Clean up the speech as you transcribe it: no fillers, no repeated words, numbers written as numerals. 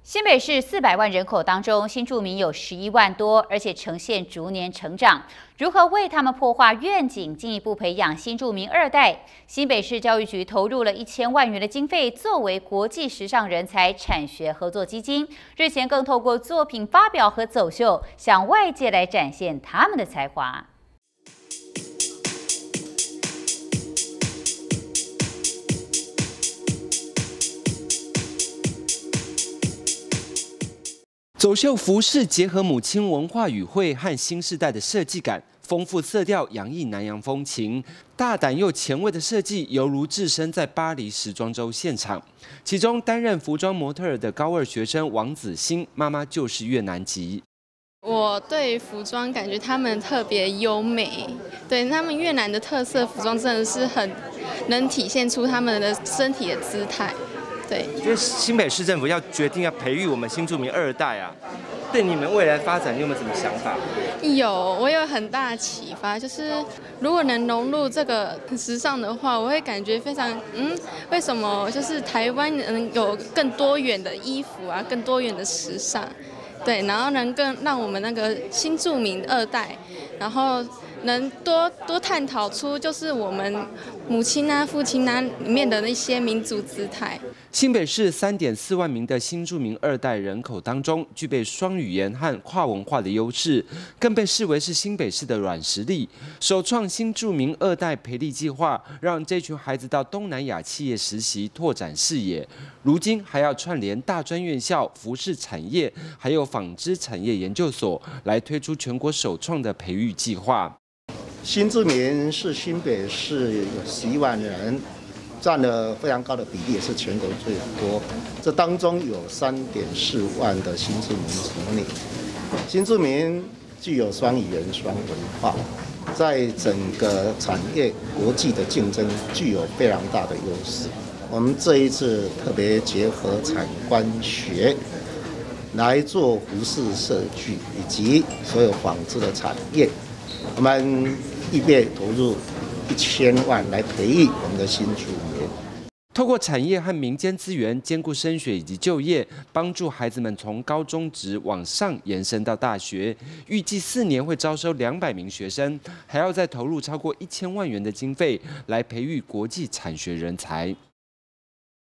新北市400万人口当中，新住民有11万多，而且呈现逐年成长。如何为他们破化愿景，进一步培养新住民二代？新北市教育局投入了1000万元的经费，作为国际时尚人才产学合作基金。日前更透过作品发表和走秀，向外界来展现他们的才华。 走秀服饰结合母亲文化语汇和新时代的设计感，丰富色调洋溢南洋风情，大胆又前卫的设计，犹如置身在巴黎时装周现场。其中担任服装模特儿的高2学生王子欣，妈妈就是越南籍。 我对服装感觉他们特别优美，对他们越南的特色服装真的是很能体现出他们的身体的姿态。 对， 就是新北市政府要决定要培育我们新住民二代啊，对你们未来发展，你有没有什么想法？ 我有很大的启发，就是如果能融入这个时尚的话，我会感觉非常为什么就是台湾能有更多元的衣服啊，更多元的时尚，对，然后能更让我们那个新住民二代，然后。 能多探讨出就是我们母亲啊、父亲啊里面的那些民族姿态。 新北市3.4万名的新住民二代人口当中，具备双语言和跨文化的优势，更被视为是新北市的软实力。首创新住民二代培力计划，让这群孩子到东南亚企业实习，拓展视野。如今还要串联大专院校、服饰产业，还有纺织产业研究所，来推出全国首创的培育计划。 新住民是新北市有11万人，占了非常高的比例，也是全国最多。这当中有3.4万的新住民子女。新住民具有双语言、双文化，在整个产业国际的竞争具有非常大的优势。我们这一次特别结合产官学来做服饰设计以及所有纺织的产业，我们 预备投入1000万来培育我们的新住民， 透过产业和民间资源兼顾升学以及就业，帮助孩子们从高中职往上延伸到大学。预计4年会招收200名学生，还要再投入超过1000万元的经费来培育国际产学人才。